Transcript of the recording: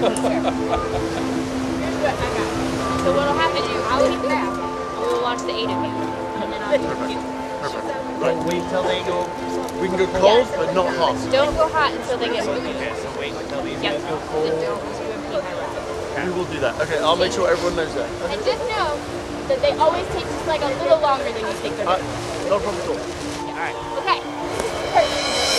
what I got. So what'll happen is I'll keep that. We'll watch the 8 of you. And then I'll Perfect. Right, wait until they go. We can go cold, but not hot. Don't go hot until they get moving. Okay, so wait until these Yep. guys go cold. We will do that. Okay, I'll make sure everyone knows that. And just know that they always take just like a little longer than you think they're going to. No problem at all. Alright. Okay. Perfect.